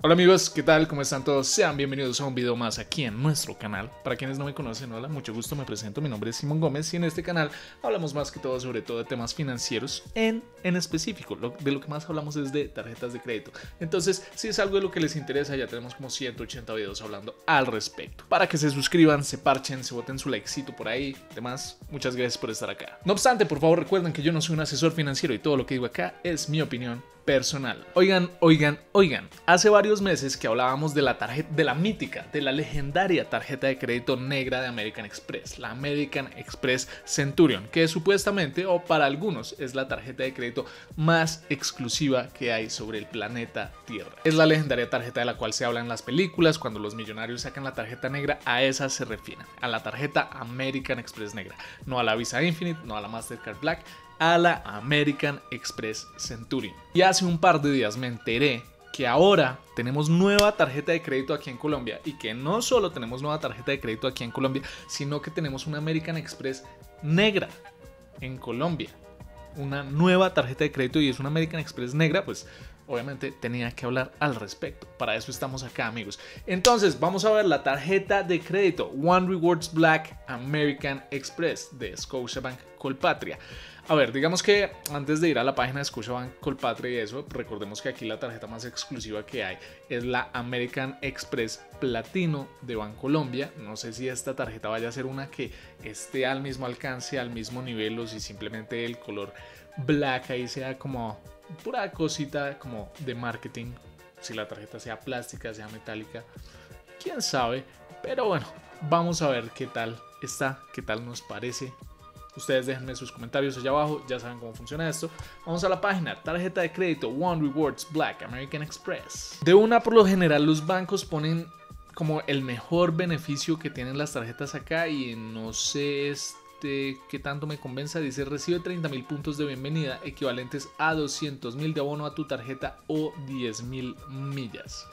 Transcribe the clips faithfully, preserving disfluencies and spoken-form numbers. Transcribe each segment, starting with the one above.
Hola amigos, ¿qué tal? ¿Cómo están todos? Sean bienvenidos a un video más aquí en nuestro canal. Para quienes no me conocen, hola, mucho gusto, me presento, mi nombre es Simón Gómez y en este canal hablamos más que todo sobre todo de temas financieros en, en específico. Lo, de lo que más hablamos es de tarjetas de crédito. Entonces, si es algo de lo que les interesa, ya tenemos como ciento ochenta videos hablando al respecto. Para que se suscriban, se parchen, se boten su likecito por ahí, demás, muchas gracias por estar acá. No obstante, por favor recuerden que yo no soy un asesor financiero y todo lo que digo acá es mi opinión personal. Oigan, oigan, oigan, hace varios meses que hablábamos de la tarjeta, de la mítica, de la legendaria tarjeta de crédito negra de American Express, la American Express Centurion, que supuestamente, o para algunos, es la tarjeta de crédito más exclusiva que hay sobre el planeta Tierra. Es la legendaria tarjeta de la cual se habla en las películas, cuando los millonarios sacan la tarjeta negra, a esa se refieren, a la tarjeta American Express negra, no a la Visa Infinite, no a la Mastercard Black, a la American Express Centurion. Y hace un par de días me enteré que ahora tenemos nueva tarjeta de crédito aquí en Colombia y que no solo tenemos nueva tarjeta de crédito aquí en Colombia, sino que tenemos una American Express negra en Colombia. Una nueva tarjeta de crédito y es una American Express negra, pues obviamente tenía que hablar al respecto. Para eso estamos acá, amigos. Entonces vamos a ver la tarjeta de crédito One Rewards Black American Express de Scotiabank Colpatria. A ver, digamos que antes de ir a la página de Scotiabank Colpatria y eso, recordemos que aquí la tarjeta más exclusiva que hay es la American Express Platino de Bancolombia. No sé si esta tarjeta vaya a ser una que esté al mismo alcance, al mismo nivel, o si simplemente el color black ahí sea como pura cosita como de marketing. Si la tarjeta sea plástica, sea metálica, quién sabe. Pero bueno, vamos a ver qué tal está, qué tal nos parece. Ustedes déjenme sus comentarios allá abajo, ya saben cómo funciona esto. Vamos a la página, tarjeta de crédito One Rewards Black American Express. De una, por lo general los bancos ponen como el mejor beneficio que tienen las tarjetas acá y no sé este qué tanto me convenza. Dice: recibe treinta mil puntos de bienvenida equivalentes a doscientos mil de abono a tu tarjeta o diez mil millas.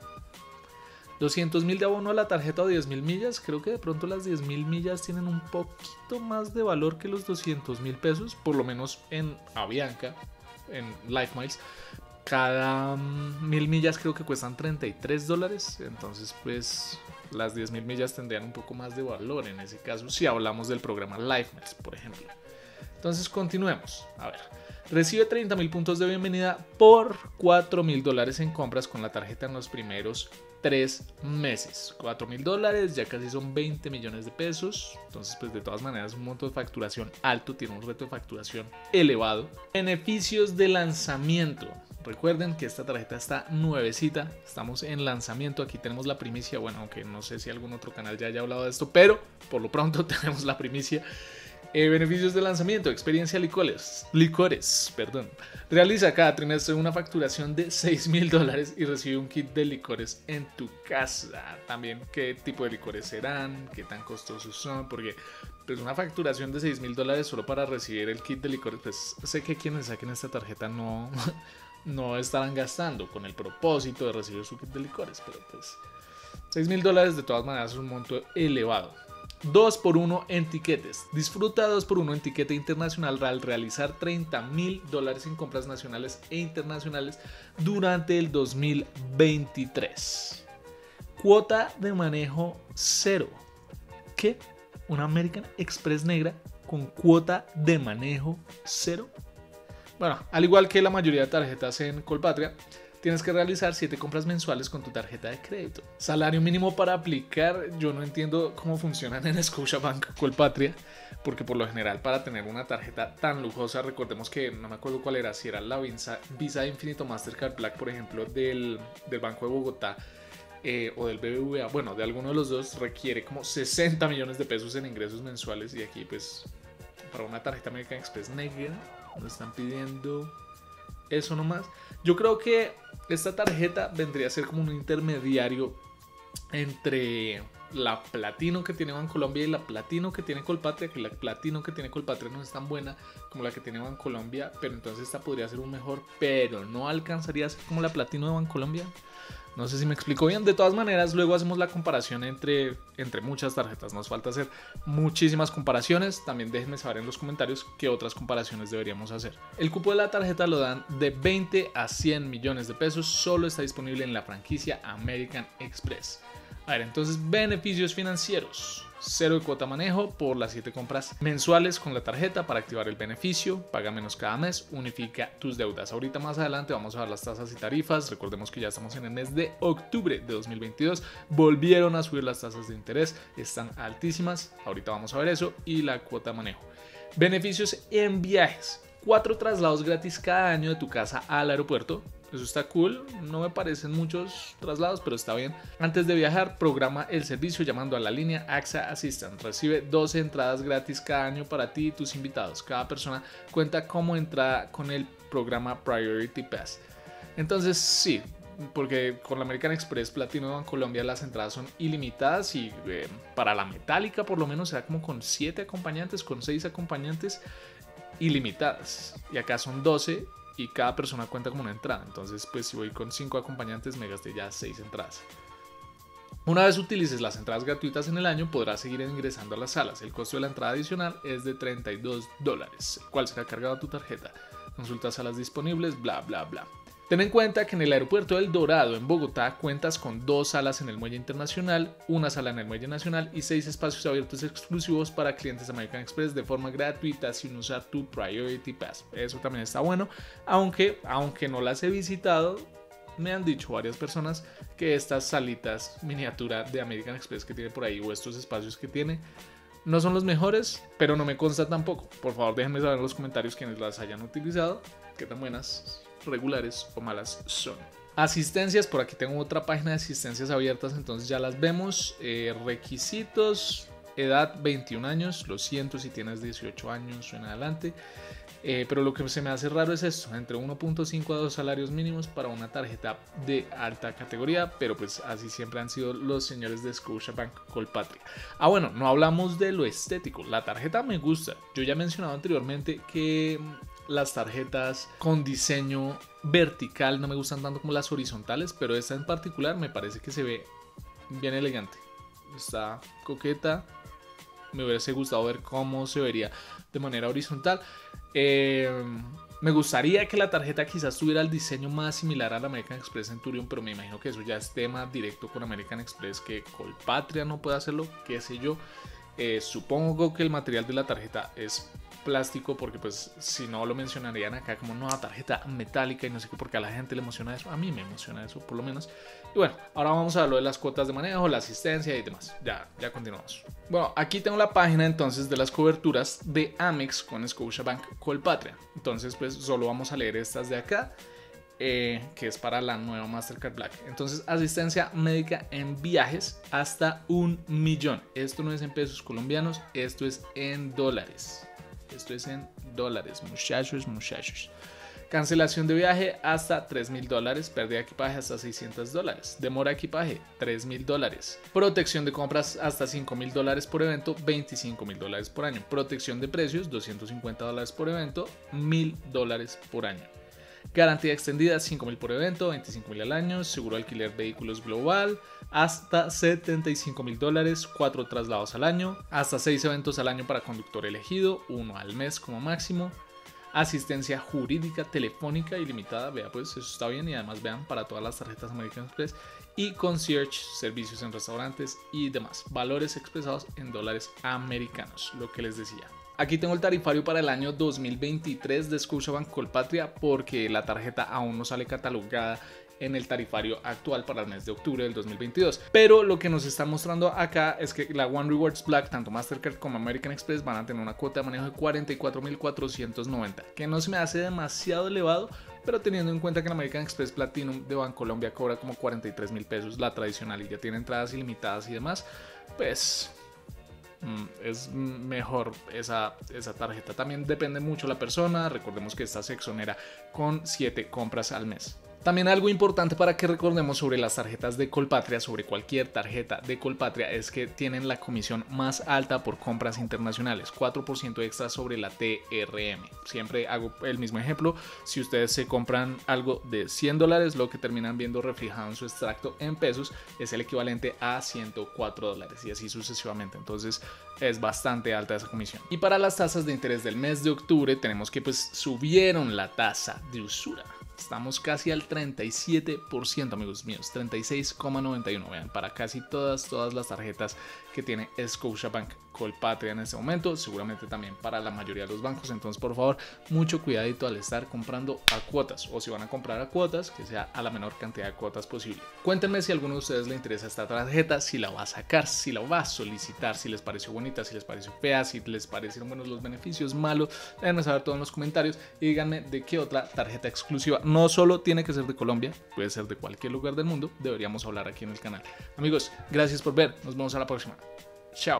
doscientos mil de abono a la tarjeta o diez mil millas. Creo que de pronto las diez mil millas tienen un poquito más de valor que los doscientos mil pesos, por lo menos en Avianca, en Life Miles. Cada um, mil millas creo que cuestan treinta y tres dólares, entonces pues las diez mil millas tendrían un poco más de valor en ese caso, si hablamos del programa Life Miles, por ejemplo. Entonces continuemos, a ver. Recibe treinta mil puntos de bienvenida por cuatro mil dólares en compras con la tarjeta en los primeros tres meses. cuatro mil dólares, ya casi son veinte millones de pesos. Entonces, pues de todas maneras, un monto de facturación alto, tiene un reto de facturación elevado. Beneficios de lanzamiento. Recuerden que esta tarjeta está nuevecita, estamos en lanzamiento. Aquí tenemos la primicia. Bueno, aunque no sé si algún otro canal ya haya hablado de esto, pero por lo pronto tenemos la primicia. Eh, beneficios de lanzamiento, experiencia licores, licores, perdón. Realiza cada trimestre una facturación de seis mil dólares y recibe un kit de licores en tu casa. También qué tipo de licores serán, qué tan costosos son, porque pues una facturación de seis mil dólares solo para recibir el kit de licores, pues sé que quienes saquen esta tarjeta no, no estarán gastando con el propósito de recibir su kit de licores, pero pues seis mil dólares de todas maneras es un monto elevado. dos por uno en tiquetes. Disfruta dos por uno en tiquete internacional al realizar treinta mil dólares en compras nacionales e internacionales durante el dos mil veintitrés. Cuota de manejo cero. ¿Qué? ¿Una American Express negra con cuota de manejo cero? Bueno, al igual que la mayoría de tarjetas en Colpatria, tienes que realizar siete compras mensuales con tu tarjeta de crédito. Salario mínimo para aplicar, yo no entiendo cómo funcionan en Scotiabank Colpatria, porque por lo general para tener una tarjeta tan lujosa, recordemos que no me acuerdo cuál era, si era la Visa, Visa Infinite o Mastercard Black, por ejemplo, del, del Banco de Bogotá eh, o del B B V A, bueno, de alguno de los dos, requiere como sesenta millones de pesos en ingresos mensuales y aquí pues para una tarjeta American Express negra nos están pidiendo eso nomás. Yo creo que esta tarjeta vendría a ser como un intermediario entre la Platino que tiene Bancolombia y la Platino que tiene Colpatria, que la Platino que tiene Colpatria no es tan buena como la que tiene Bancolombia, pero entonces esta podría ser un mejor, pero no alcanzaría a ser como la Platino de Bancolombia. No sé si me explico bien. De todas maneras, luego hacemos la comparación entre, entre muchas tarjetas. Nos falta hacer muchísimas comparaciones. También déjenme saber en los comentarios qué otras comparaciones deberíamos hacer. El cupo de la tarjeta lo dan de veinte a cien millones de pesos. Solo está disponible en la franquicia American Express. A ver, entonces, beneficios financieros. Cero de cuota manejo por las siete compras mensuales con la tarjeta para activar el beneficio. Paga menos cada mes. Unifica tus deudas. Ahorita más adelante vamos a ver las tasas y tarifas. Recordemos que ya estamos en el mes de octubre de dos mil veintidós. Volvieron a subir las tasas de interés. Están altísimas. Ahorita vamos a ver eso. Y la cuota manejo. Beneficios en viajes. Cuatro traslados gratis cada año de tu casa al aeropuerto. Eso está cool, no me parecen muchos traslados, pero está bien. Antes de viajar, programa el servicio llamando a la línea A X A Assistant. Recibe doce entradas gratis cada año para ti y tus invitados. Cada persona cuenta como entrada con el programa Priority Pass. Entonces sí, porque con la American Express Platino en Colombia las entradas son ilimitadas y eh, para la metálica por lo menos será como con siete acompañantes, con seis acompañantes ilimitadas. Y acá son doce. Y cada persona cuenta como una entrada. Entonces, pues si voy con cinco acompañantes, me gasté ya seis entradas. Una vez utilices las entradas gratuitas en el año, podrás seguir ingresando a las salas. El costo de la entrada adicional es de treinta y dos dólares, el cual será cargado a tu tarjeta. Consulta salas disponibles, bla, bla, bla. Ten en cuenta que en el aeropuerto del Dorado en Bogotá cuentas con dos salas en el muelle internacional, una sala en el muelle nacional y seis espacios abiertos exclusivos para clientes de American Express de forma gratuita sin usar tu Priority Pass. Eso también está bueno, aunque, aunque no las he visitado, me han dicho varias personas que estas salitas miniatura de American Express que tiene por ahí o estos espacios que tiene no son los mejores, pero no me consta tampoco. Por favor, déjenme saber en los comentarios quienes las hayan utilizado, qué tan buenas, regulares o malas son. Asistencias, por aquí tengo otra página de asistencias abiertas, entonces ya las vemos. Eh, requisitos, edad veintiún años, lo siento si tienes dieciocho años o en adelante. Eh, pero lo que se me hace raro es esto, entre uno punto cinco a dos salarios mínimos para una tarjeta de alta categoría, pero pues así siempre han sido los señores de Scotiabank Colpatria. Ah bueno, no hablamos de lo estético, la tarjeta me gusta, yo ya he mencionado anteriormente que las tarjetas con diseño vertical no me gustan tanto como las horizontales, pero esta en particular me parece que se ve bien elegante, está coqueta, me hubiese gustado ver cómo se vería de manera horizontal. Eh, me gustaría que la tarjeta quizás tuviera el diseño más similar a la American Express Centurion, pero me imagino que eso ya es tema directo con American Express, que Colpatria no puede hacerlo, qué sé yo. Eh, supongo que el material de la tarjeta es plástico, porque pues si no lo mencionarían acá como no, tarjeta metálica y no sé qué, porque a la gente le emociona eso, a mí me emociona eso por lo menos. Y bueno, ahora vamos a hablar de las cuotas de manejo, la asistencia y demás. Ya, ya continuamos. Bueno, aquí tengo la página entonces de las coberturas de Amex con Scotiabank Colpatria. Entonces pues solo vamos a leer estas de acá, eh, que es para la nueva Mastercard Black. Entonces, asistencia médica en viajes hasta un millón. Esto no es en pesos colombianos, esto es en dólares. Esto es en dólares, muchachos, muchachos. Cancelación de viaje hasta tres mil dólares. Pérdida de equipaje hasta seiscientos dólares. Demora de equipaje, tres mil dólares. Protección de compras hasta cinco mil dólares por evento, veinticinco mil dólares por año. Protección de precios, doscientos cincuenta dólares por evento, mil dólares por año. Garantía extendida, cinco mil por evento, veinticinco mil al año. Seguro alquiler vehículos global, hasta setenta y cinco mil dólares, cuatro traslados al año, hasta seis eventos al año para conductor elegido, uno al mes como máximo. Asistencia jurídica telefónica ilimitada, vea pues eso está bien, y además vean para todas las tarjetas American Express. Y concierge, servicios en restaurantes y demás. Valores expresados en dólares americanos, lo que les decía. Aquí tengo el tarifario para el año dos mil veintitrés de Scotiabank Colpatria, porque la tarjeta aún no sale catalogada en el tarifario actual para el mes de octubre del dos mil veintidós. Pero lo que nos están mostrando acá es que la One Rewards Black, tanto Mastercard como American Express, van a tener una cuota de manejo de cuarenta y cuatro mil cuatrocientos noventa, que no se me hace demasiado elevado, pero teniendo en cuenta que la American Express Platinum de Bancolombia cobra como cuarenta y tres mil pesos, la tradicional, y ya tiene entradas ilimitadas y demás, pues es mejor esa, esa tarjeta. También depende mucho la persona, recordemos que esta se exonera con siete compras al mes. También algo importante para que recordemos sobre las tarjetas de Colpatria, sobre cualquier tarjeta de Colpatria, es que tienen la comisión más alta por compras internacionales, cuatro por ciento extra sobre la T R M. Siempre hago el mismo ejemplo: si ustedes se compran algo de cien dólares, lo que terminan viendo reflejado en su extracto en pesos es el equivalente a ciento cuatro dólares y así sucesivamente. Entonces es bastante alta esa comisión. Y para las tasas de interés del mes de octubre tenemos que pues subieron la tasa de usura. Estamos casi al treinta y siete por ciento, amigos míos, treinta y seis coma noventa y uno. Vean, para casi todas, todas las tarjetas que tiene Scotiabank Colpatria en este momento, seguramente también para la mayoría de los bancos. Entonces, por favor, mucho cuidadito al estar comprando a cuotas, o si van a comprar a cuotas, que sea a la menor cantidad de cuotas posible. Cuéntenme si a alguno de ustedes le interesa esta tarjeta, si la va a sacar, si la va a solicitar, si les pareció bonita, si les pareció fea, si les parecieron buenos los beneficios, malos. Déjenme saber todo en los comentarios y díganme de qué otra tarjeta exclusiva, no solo tiene que ser de Colombia, puede ser de cualquier lugar del mundo, deberíamos hablar aquí en el canal. Amigos, gracias por ver, nos vemos a la próxima. Chao.